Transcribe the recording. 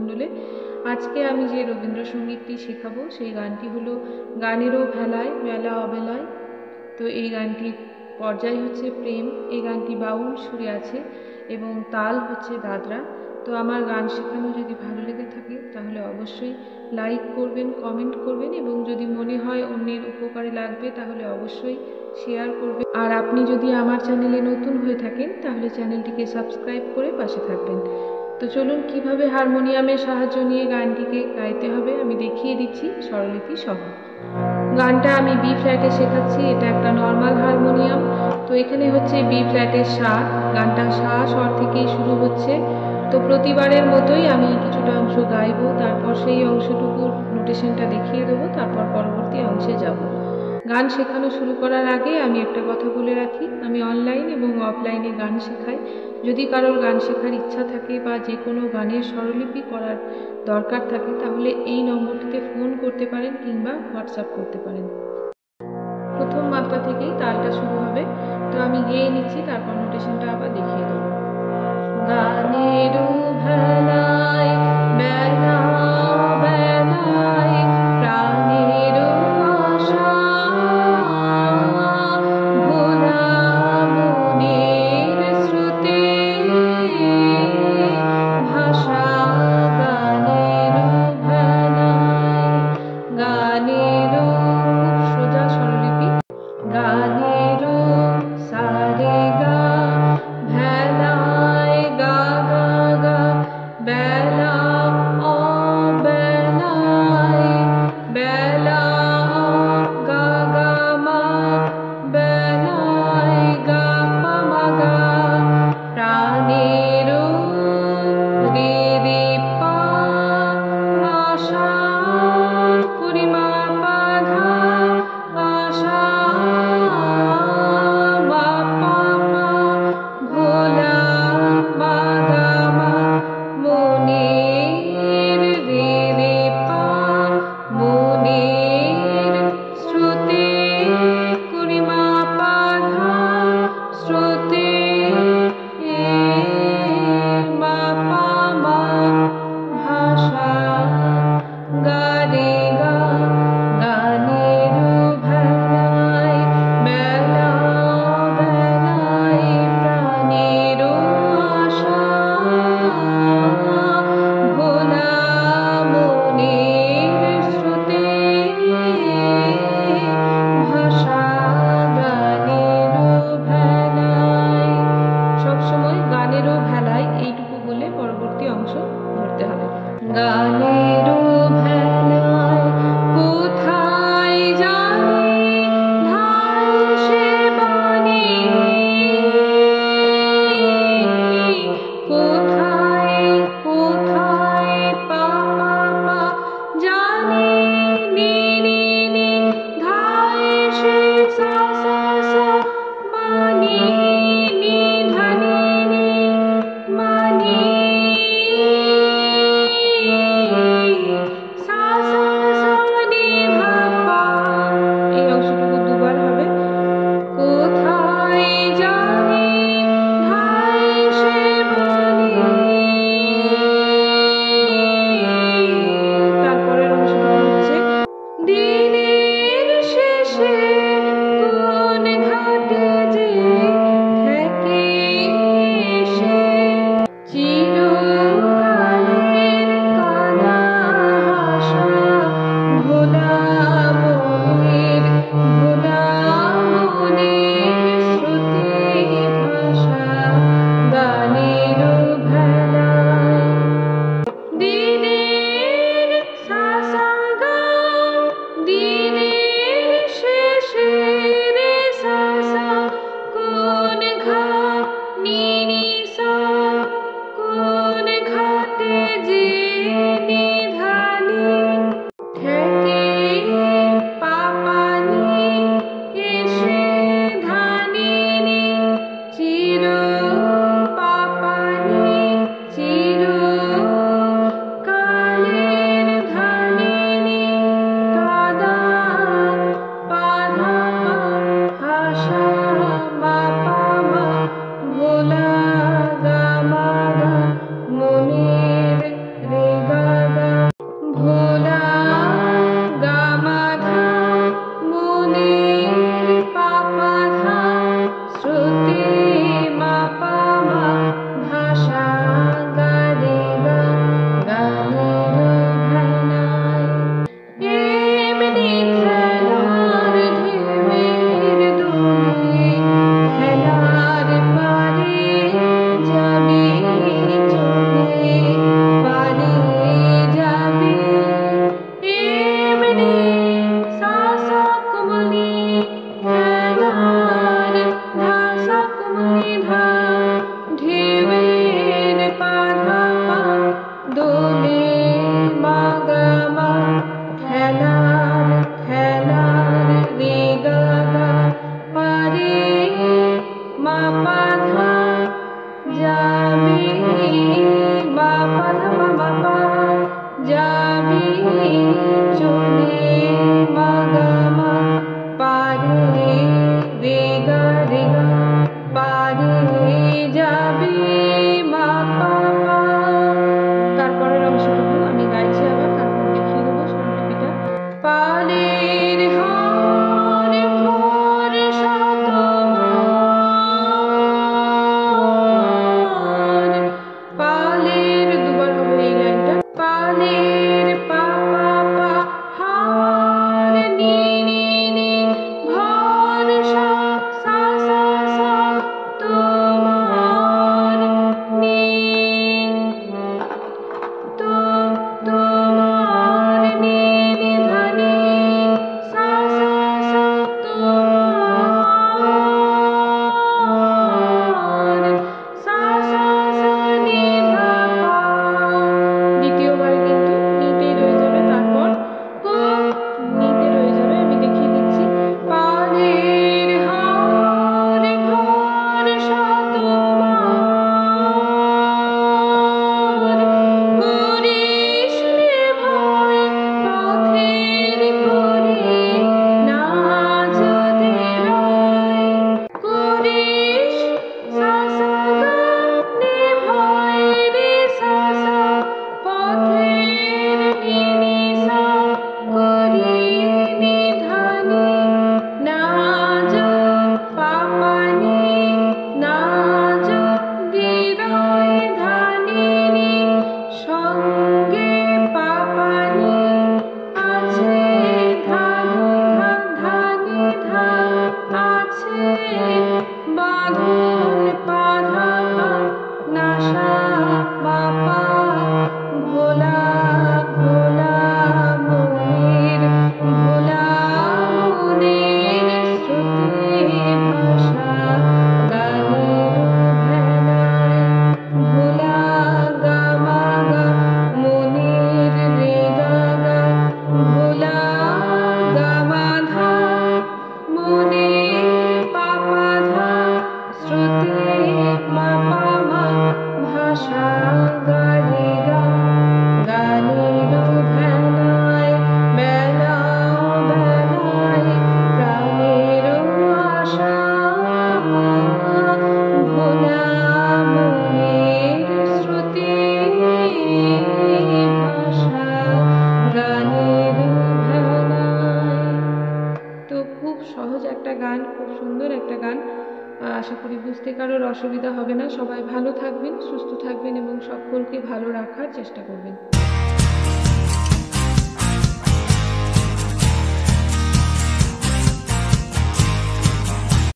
মণ্ডলে। আজকে আমি যে রবীন্দ্রসঙ্গীতটি শেখাবো সেই গানটি হলো গানেরও ভেলায় বেলা অবেলায়। তো এই গানটির পর্যায় হচ্ছে প্রেম। এই গানটি বাউল সুরে আছে এবং তাল হচ্ছে দাদরা। তো আমার গান শেখানো যদি ভালো লেগে থাকে তাহলে অবশ্যই লাইক করবেন, কমেন্ট করবেন এবং যদি মনে হয় অন্যের উপকারে লাগবে তাহলে অবশ্যই শেয়ার করবেন। আর আপনি যদি আমার চ্যানেলে নতুন হয়ে থাকেন তাহলে চ্যানেলটিকে সাবস্ক্রাইব করে পাশে থাকবেন। তো চলুন কিভাবে হারমোনিয়ামের সাহায্য নিয়ে গানটিকে গাইতে হবে আমি দেখিয়ে দিচ্ছি স্বরলিপি সহ। গানটা আমি বি ফ্ল্যাটে শেখাচ্ছি। এটা একটা নর্মাল হারমোনিয়াম। তো এখানে হচ্ছে বি ফ্ল্যাটের সা। গানটা সা স্বর থেকেই শুরু হচ্ছে। তো প্রতিবারের মতোই আমি কিছুটা অংশ গাইবো, তারপর সেই অংশটুকুর নোটেশনটা দেখিয়ে দেবো, তারপর পরবর্তী অংশে যাব। গান শেখানো শুরু করার আগে আমি একটা কথা বলে রাখি, আমি অনলাইন এবং অফলাইনে গান শেখাই। যদি কারোর গান শেখার ইচ্ছা থাকে বা যে কোনো গানের স্বরলিপি করার দরকার থাকে তাহলে এই নম্বরটিতে ফোন করতে পারেন কিংবা হোয়াটসঅ্যাপ করতে পারেন। প্রথম মাত্রা থেকেই তালটা শুরু হবে। তো আমি গেয়ে নিচ্ছি, তারপর নোটেশনটা আবার দেখিয়ে দেবো। গানেরও ভেলায় বেলা বেলায় প্রাণেরও আশা, ভোলা মনের স্রোতে ভাষা গানেরও ভেলায়। গানেরও খুব সোজা স্বরলিপি। গানেরও সারে গা ভেলায় গা গা গা বেলা অবেলায় বেলা গা গা মা বেলায় গা পা মা গা প্রাণেরও রে রে পা আশা পরিমা পা ধা আশা মা পা পা ভোলা মা গা মা মনের রে রে পা মনের শ্রুতে পরিমা পা ধা শ্রুতে মা পা মা ভাষা গা রে গা। গানেরও ভেলায় বেলা বেলায় প্রাণেরও আশা, ভোলা মনের স্রোতে ভাষা গানেরও ভেলায়। সবসময় গানেরও ভেলায় এইটুকু বলে পরবর্তী অংশ ধরতে হবে। গানেরও ভেলায় কোথায় জানি ধায় সে বাণী, কোথায় কোথায় পা পা পা জানি নি নি নি ধায় সে সা সা সা মানি নি ধানি নি মানি সা সা সা নি ধা পা। এই অংশটুকু দুবার হবে। কোথায় জানি ধায় সে বাণী, তারপরের অংশটুকু হচ্ছে দিনের শেষে কোন ঘাটে যে থেকে এসে চিরকালের কানা হাসা, ভোলা মনের স্রোতে ভাষা গানেরও ভেলায়। দিনের সা সা গা দিনের শেষে রে সা সা কোন ঘা নি নি সা কোন ঘাটে যে নিধানি থেকে পা পা নি এসে ধানি নি চির পা পা নি চির একটা গান, খুব সুন্দর একটা গান। আশা করি বুঝতে কারোর অসুবিধা হবে না। সবাই ভালো থাকবেন, সুস্থ থাকবেন এবং সকলকে ভালো রাখার চেষ্টা করবেন।